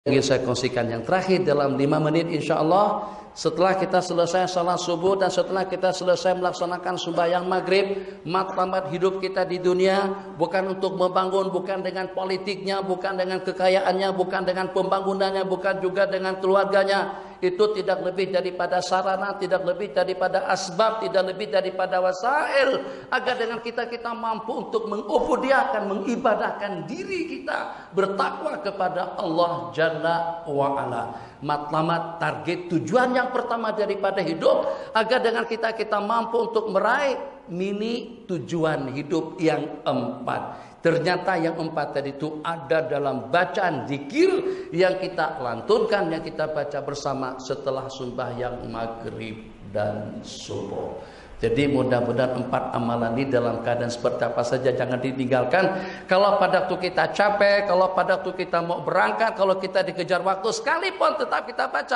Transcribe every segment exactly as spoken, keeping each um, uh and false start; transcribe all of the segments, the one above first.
Ingin saya kongsikan yang terakhir dalam lima menit insya Allah. Setelah kita selesai salat subuh dan setelah kita selesai melaksanakan sembahyang maghrib, matlamat hidup kita di dunia bukan untuk membangun, bukan dengan politiknya, bukan dengan kekayaannya, bukan dengan pembangunannya, bukan juga dengan keluarganya. Itu tidak lebih daripada sarana, tidak lebih daripada asbab, tidak lebih daripada wasail, agar dengan kita kita mampu untuk mengubudiakan, mengibadahkan diri kita, bertakwa kepada Allah Jalla wa'ala. Matlamat, target, tujuan yang pertama daripada hidup, agar dengan kita kita mampu untuk meraih mini tujuan hidup yang empat. Ternyata yang empat tadi itu ada dalam bacaan zikir yang kita lantunkan, yang kita baca bersama setelah sembahyang maghrib dan subuh. Jadi mudah-mudahan empat amalan ini dalam keadaan seperti apa saja jangan ditinggalkan. Kalau pada waktu kita capek, kalau pada waktu kita mau berangkat, kalau kita dikejar waktu sekalipun tetap kita baca.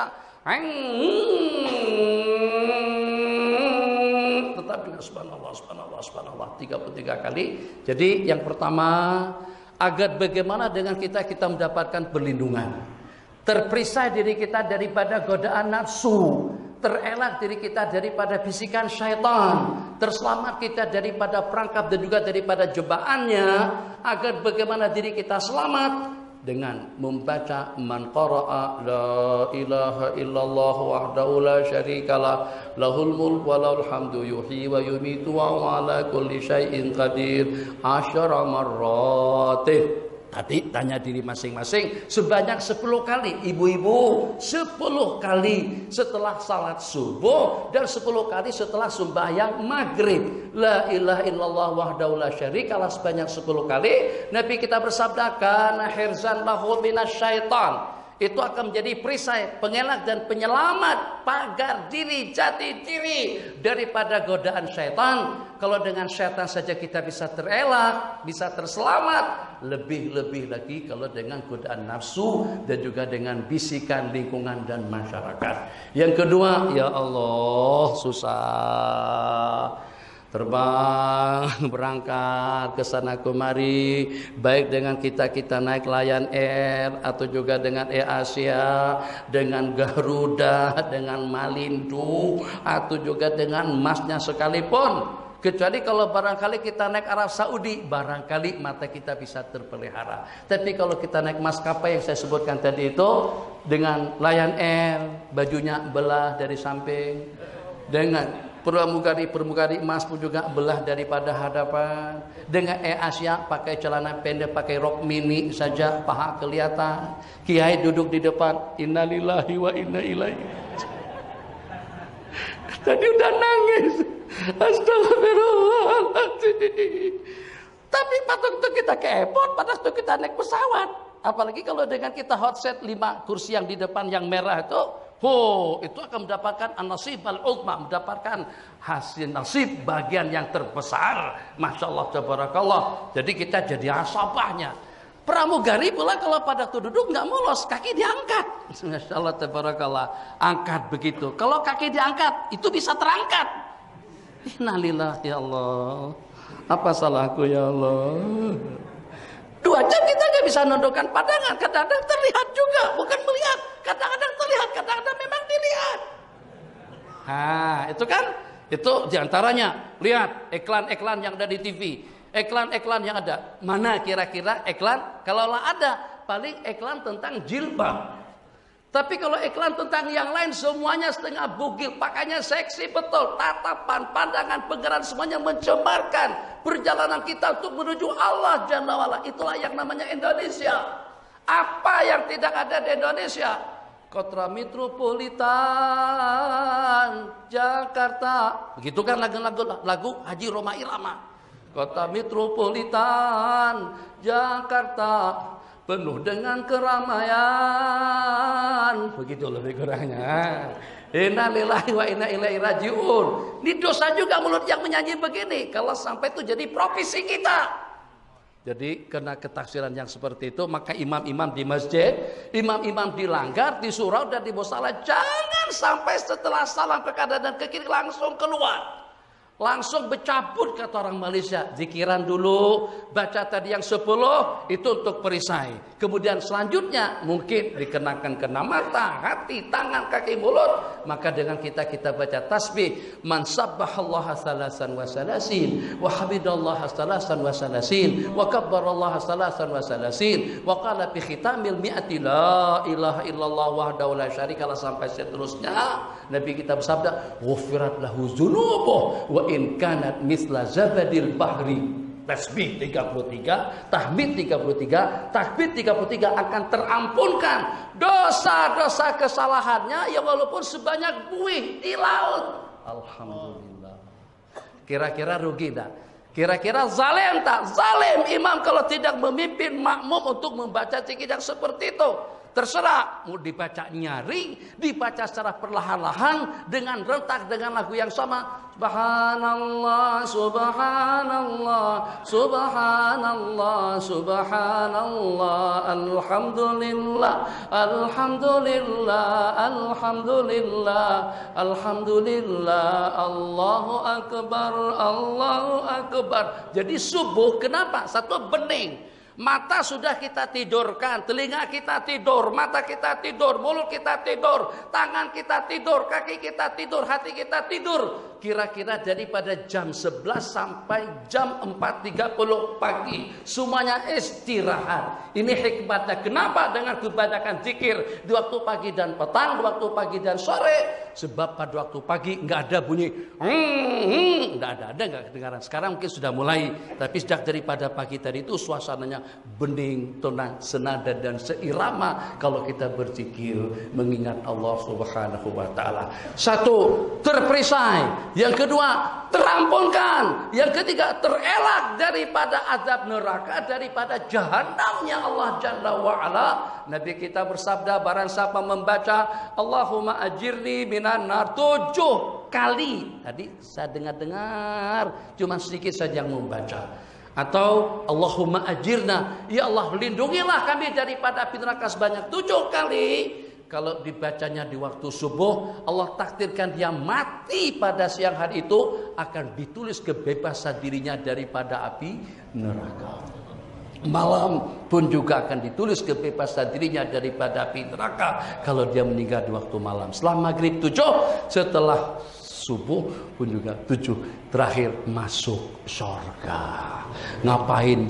Tetap juga subhanallah, subhanallah, subhanallah tiga puluh tiga kali. Jadi yang pertama, agar bagaimana dengan kita kita mendapatkan perlindungan. Terperisai diri kita daripada godaan nafsu, terelak diri kita daripada bisikan syaitan, terselamat kita daripada perangkap dan juga daripada jebakannya, agar bagaimana diri kita selamat dengan membaca man qara'a la ilaha illallah wahdahu la syarikalah lahul mulku wa lahul hamdu yuhyi wa yumitu wa ala kulli syai'in qadir asyara marratin. Tadi tanya diri masing-masing sebanyak sepuluh kali. Ibu-ibu sepuluh kali setelah salat subuh dan sepuluh kali setelah sembahyang maghrib. La ilaha illallah wahdahu la syarikalah sebanyak sepuluh kali. Nabi kita bersabda kana hirzan lahu minasyaitan. Itu akan menjadi perisai, pengelak dan penyelamat, pagar diri, jati diri daripada godaan syaitan. Kalau dengan syaitan saja kita bisa terelak, bisa terselamat, lebih-lebih lagi kalau dengan godaan nafsu dan juga dengan bisikan lingkungan dan masyarakat. Yang kedua, ya Allah, susah. Terbang, berangkat ke sana kemari, baik dengan kita-kita naik Lion Air atau juga dengan Air Asia, dengan Garuda, dengan Malindo atau juga dengan Masnya sekalipun. Kecuali kalau barangkali kita naik Arab Saudi, barangkali mata kita bisa terpelihara. Tapi kalau kita naik maskapai yang saya sebutkan tadi itu, dengan Lion Air, bajunya belah dari samping, dengan pramugari-pramugari emas pun juga belah daripada hadapan. Dengan Air Asia pakai celana pendek, pakai rok mini saja, paha kelihatan. Kiai duduk di depan, innalillahi wa inna ilaihi. Tadi udah nangis. Astagfirullahaladzim. Tapi pada waktu kita ke airport, pada waktu kita naik pesawat, apalagi kalau dengan kita hot set lima kursi yang di depan yang merah itu, oh, itu akan mendapatkan an-nasib al-uzma, mendapatkan hasil nasib bagian yang terbesar. Masya Allah, tabarakallah. Jadi kita jadi asabahnya. Pramugari pula kalau pada waktu duduk nggak mulus, kaki diangkat. Masya Allah, tabarakallah. Angkat begitu. Kalau kaki diangkat, itu bisa terangkat. Innalillahi ya Allah. Apa salahku ya Allah? Dua jam kita nggak bisa nundukkan pandangan. Kadang-kadang terlihat juga, bukan melihat. Kadang-kadang terlihat, kadang-kadang memang dilihat. Nah, itu kan, itu diantaranya. Lihat iklan-iklan yang ada di T V, iklan-iklan yang ada. Mana kira-kira iklan? Kalaulah ada, paling iklan tentang jilbab. Tapi kalau iklan tentang yang lain semuanya setengah bugil, pakainya seksi betul, tatapan, pandangan, penggerak semuanya mencemarkan perjalanan kita untuk menuju Allah Jalla wa'ala. Itulah yang namanya Indonesia. Apa yang tidak ada di Indonesia? Kota Metropolitan Jakarta. Begitu kan lagu-lagu lagu Haji Roma Irama. Kota Metropolitan Jakarta penuh dengan keramaian. Begitu lebih kurangnya. Inna lillahi wa inna ilaihi rajiun. Ini dosa juga mulut yang menyanyi begini. Kalau sampai itu jadi profesi kita. Jadi karena ketaksiran yang seperti itu, maka imam-imam di masjid, imam-imam dilanggar, di surau dan di musalah, jangan sampai setelah salam ke kanan dan ke kiri langsung keluar. Langsung bercabut kata orang Malaysia. Zikiran dulu, baca tadi yang sepuluh, itu untuk perisai. Kemudian selanjutnya mungkin dikenakan kena mata, hati, tangan, kaki, mulut. Maka dengan kita kita baca tasbih. Man sabbahallaha salasan wa salasin, wa hamidallaha salasan wa salasin, wa kabbarallaha salasan wa salasin, wa qala fi khitamil mi'ati la ilaha illallah wahdahu la syarikalah sampai seterusnya. Nabi kita bersabda, "Ghufirat lahu dzunubuh wa in kanat misla zabadil bahri." Tasbih tiga puluh tiga, tahmid tiga puluh tiga, takbir tiga puluh tiga akan terampunkan dosa-dosa kesalahannya ya walaupun sebanyak buih di laut. Alhamdulillah. Kira-kira rugi tak? Kira-kira zalim tak? Zalim imam kalau tidak memimpin makmum untuk membaca zikir yang seperti itu. Terserah mau dibaca nyaring, dibaca secara perlahan-lahan dengan rentak dengan lagu yang sama. Subhanallah, subhanallah, subhanallah, subhanallah, alhamdulillah, alhamdulillah, alhamdulillah, alhamdulillah, Allahu akbar, Allahu akbar. Jadi subuh kenapa? Satu bening. Mata sudah kita tidurkan, telinga kita tidur, mata kita tidur, mulut kita tidur, tangan kita tidur, kaki kita tidur, hati kita tidur. Kira-kira daripada jam sebelas sampai jam empat tiga puluh pagi semuanya istirahat. Ini hikmatnya. Kenapa dengan kebanyakan zikir di waktu pagi dan petang, di waktu pagi dan sore? Sebab pada waktu pagi nggak ada bunyi, hmm, hmm, nggak ada, ada nggak kedengaran. Sekarang mungkin sudah mulai, tapi sejak daripada pagi tadi itu suasananya bening, tenang, senada dan seirama kalau kita berzikir mengingat Allah Subhanahu wa taala. Satu, terperisai. Yang kedua, terampunkan. Yang ketiga, terelak daripada azab neraka, daripada jahanamnya Allah Jalla wa ala. Nabi kita bersabda, barang siapa membaca Allahumma ajirni minan nar tujuh kali. Tadi saya dengar-dengar, cuma sedikit saja yang membaca. Atau Allahumma ajirna, ya Allah lindungilah kami daripada api neraka sebanyak tujuh kali. Kalau dibacanya di waktu subuh, Allah takdirkan dia mati pada siang hari itu, akan ditulis kebebasan dirinya daripada api neraka. Malam pun juga akan ditulis kebebasan dirinya daripada api neraka kalau dia meninggal di waktu malam. Setelah maghrib tujuh, setelah subuh pun juga tujuh, terakhir masuk surga. Ngapain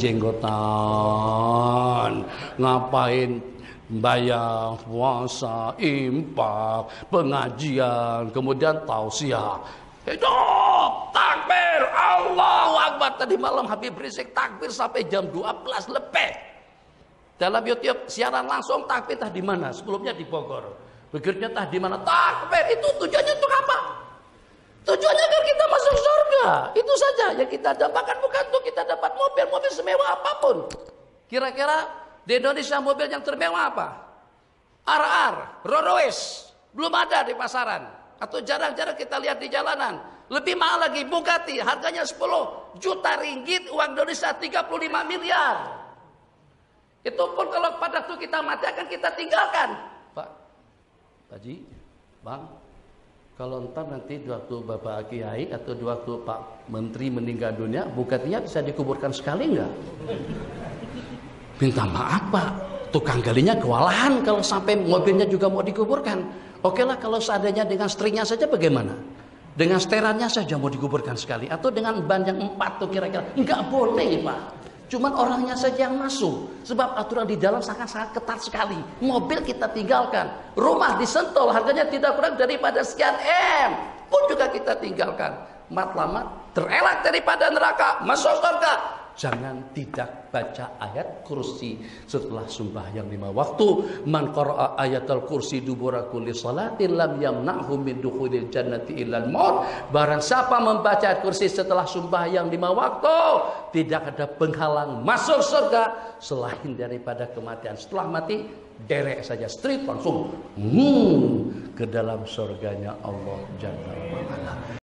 jenggotan, ngapain bayar puasa, impak, pengajian, kemudian tausiah. Hidup, takbir, Allahu Akbar. Tadi malam Habib Rizik takbir sampai jam dua belas lebih. Dalam YouTube siaran langsung takbir tah di mana? Sebelumnya di Bogor. Begitu tah di mana? Takbir itu tujuannya untuk apa? Tujuannya agar kita masuk surga. Itu saja yang kita dapatkan, bukan untuk kita dapat mobil, mobil semewah apapun. Kira-kira di Indonesia mobil yang termewah apa? R R, Rolls Royce. Belum ada di pasaran. Atau jarang-jarang kita lihat di jalanan. Lebih mahal lagi Bugatti, harganya sepuluh juta ringgit, uang Indonesia tiga puluh lima miliar. Itu pun kalau pada waktu kita mati akan kita tinggalkan. Pak, Pak Haji, Bang, kalau entar nanti di waktu Bapak Kiai atau di waktu Pak Menteri meninggal dunia, Bugattinya bisa dikuburkan sekali enggak? Minta maaf Pak, tukang galinya kewalahan kalau sampai mobilnya juga mau dikuburkan. Oke lah kalau seandainya dengan setriknya saja bagaimana? Dengan sterannya saja mau dikuburkan sekali. Atau dengan ban yang empat tuh kira-kira. Enggak boleh Pak. Cuman orangnya saja yang masuk. Sebab aturan di dalam sangat-sangat ketat sekali. Mobil kita tinggalkan. Rumah disentuh harganya tidak kurang daripada sekian M. Pun juga kita tinggalkan. Matlamat terelak daripada neraka. Masuk surga. Jangan tidak baca ayat kursi setelah sembahyang lima waktu. Man qara'a ayatul kursi dubura kulli salatin lam yamna'hu min dukhulil jannati illal maut. Barang siapa membaca ayat kursi setelah sembahyang lima waktu, tidak ada penghalang masuk surga selain daripada kematian. Setelah mati derek saja street langsung hmm, ke dalam surganya Allah Jalla wa ala.